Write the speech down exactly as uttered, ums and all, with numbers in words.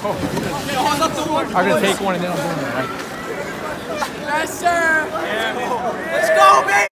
I'm gonna take one and then I'm doing it, right? Yes, sir. Let's go, baby.